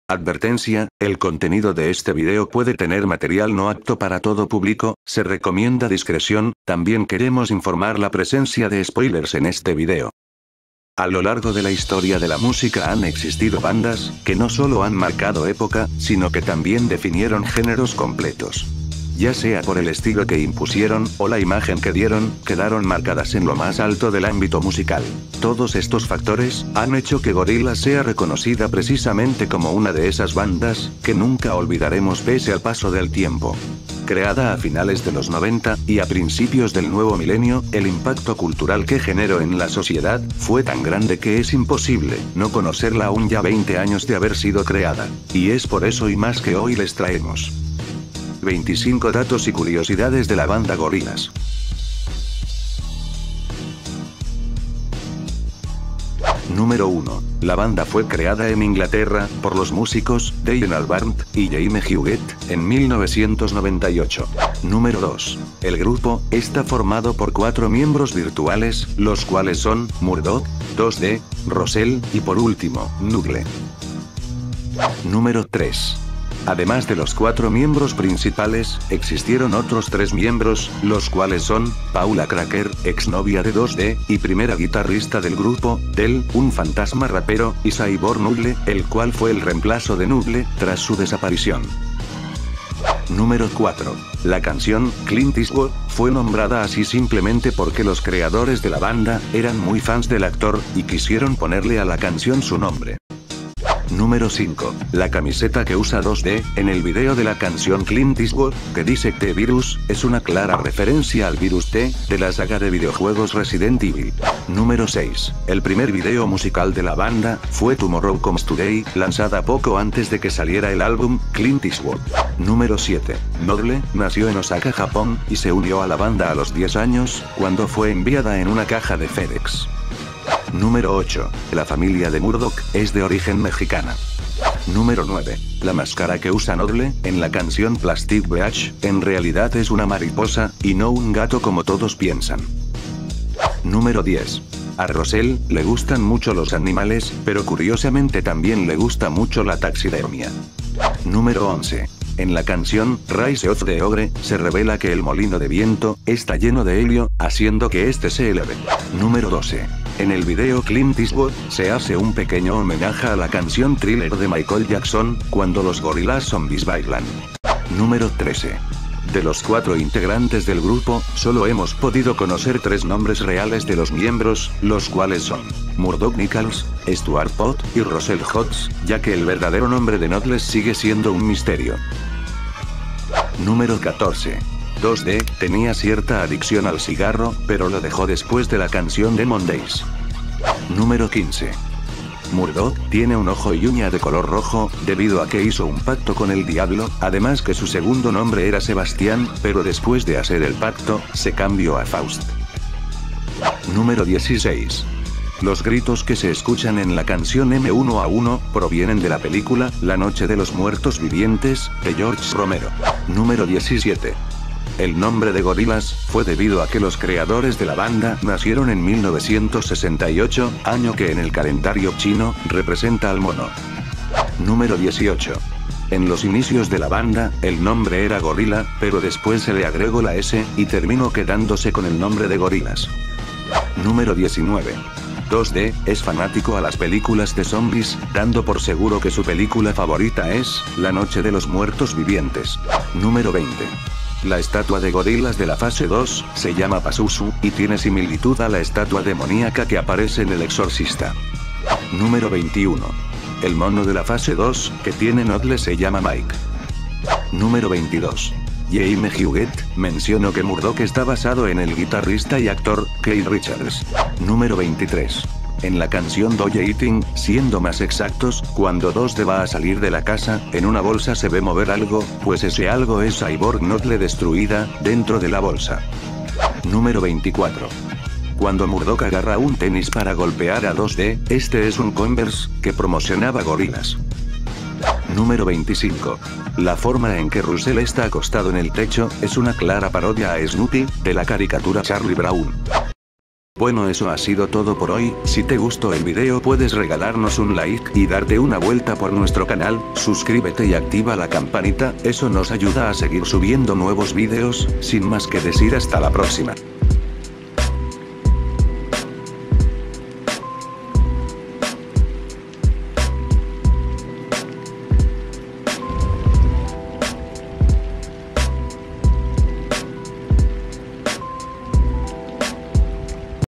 Advertencia, el contenido de este video puede tener material no apto para todo público, se recomienda discreción. También queremos informar la presencia de spoilers en este video. A lo largo de la historia de la música han existido bandas, que no solo han marcado época, sino que también definieron géneros completos. Ya sea por el estilo que impusieron, o la imagen que dieron, quedaron marcadas en lo más alto del ámbito musical. Todos estos factores, han hecho que Gorillaz sea reconocida precisamente como una de esas bandas, que nunca olvidaremos pese al paso del tiempo. Creada a finales de los 90, y a principios del nuevo milenio, el impacto cultural que generó en la sociedad, fue tan grande que es imposible no conocerla aún ya 20 años de haber sido creada. Y es por eso y más que hoy les traemos 25 datos y curiosidades de la banda Gorillaz. Número 1. La banda fue creada en Inglaterra, por los músicos, Dale Albarn y Jamie Hughes, en 1998. Número 2. El grupo, está formado por 4 miembros virtuales, los cuales son, Murdoc, 2D, Roselle, y por último, Noodle. Número 3. Además de los 4 miembros principales, existieron otros 3 miembros, los cuales son, Paula Cracker, exnovia de 2D, y primera guitarrista del grupo, Del, un fantasma rapero, y Cyborg Noodle, el cual fue el reemplazo de Noodle, tras su desaparición. Número 4. La canción, Clint Eastwood, fue nombrada así simplemente porque los creadores de la banda, eran muy fans del actor, y quisieron ponerle a la canción su nombre. Número 5. La camiseta que usa 2D, en el video de la canción Clint Eastwood, que dice T-Virus, es una clara referencia al virus T, de la saga de videojuegos Resident Evil. Número 6. El primer video musical de la banda, fue Tomorrow Comes Today, lanzada poco antes de que saliera el álbum, Clint Eastwood. Número 7. Noodle, nació en Osaka, Japón, y se unió a la banda a los 10 años, cuando fue enviada en una caja de FedEx. Número 8. La familia de Murdoc, es de origen mexicana. Número 9. La máscara que usa Noodle, en la canción Plastic Beach, en realidad es una mariposa, y no un gato como todos piensan. Número 10. A Roselle, le gustan mucho los animales, pero curiosamente también le gusta mucho la taxidermia. Número 11. En la canción, Rise of the Ogre, se revela que el molino de viento, está lleno de helio, haciendo que este se eleve. Número 12. En el video Clint Eastwood, se hace un pequeño homenaje a la canción Thriller de Michael Jackson, cuando los Gorillaz Zombies bailan. Número 13. De los 4 integrantes del grupo, solo hemos podido conocer 3 nombres reales de los miembros, los cuales son Murdoc Nichols, Stuart Pott, y Roselle Hodges, ya que el verdadero nombre de Noodle sigue siendo un misterio. Número 14. 2D, tenía cierta adicción al cigarro, pero lo dejó después de la canción Demon Days. Número 15. Murdoc, tiene un ojo y uña de color rojo, debido a que hizo un pacto con el diablo, además que su segundo nombre era Sebastián, pero después de hacer el pacto, se cambió a Faust. Número 16. Los gritos que se escuchan en la canción M1A1, provienen de la película, La Noche de los Muertos Vivientes, de George Romero. Número 17. El nombre de Gorillaz, fue debido a que los creadores de la banda, nacieron en 1968, año que en el calendario chino, representa al mono. Número 18. En los inicios de la banda, el nombre era Gorilla, pero después se le agregó la S, y terminó quedándose con el nombre de Gorillaz. Número 19. 2D, es fanático a las películas de zombies, dando por seguro que su película favorita es, La Noche de los Muertos Vivientes. Número 20. La estatua de Gorillaz de la fase 2, se llama Pazuzu, y tiene similitud a la estatua demoníaca que aparece en El Exorcista. Número 21. El mono de la fase 2, que tiene Noodle se llama Mike. Número 22. Jamie Hughes, mencionó que Murdoc está basado en el guitarrista y actor, Keith Richards. Número 23. En la canción Doja Eating, siendo más exactos, cuando 2D va a salir de la casa, en una bolsa se ve mover algo, pues ese algo es Cyborg Noodle destruida, dentro de la bolsa. Número 24. Cuando Murdoc agarra un tenis para golpear a 2D, este es un Converse, que promocionaba Gorillaz. Número 25. La forma en que Russell está acostado en el techo, es una clara parodia a Snoopy, de la caricatura Charlie Brown. Bueno, eso ha sido todo por hoy. Si te gustó el video puedes regalarnos un like y darte una vuelta por nuestro canal, suscríbete y activa la campanita, eso nos ayuda a seguir subiendo nuevos videos. Sin más que decir, hasta la próxima.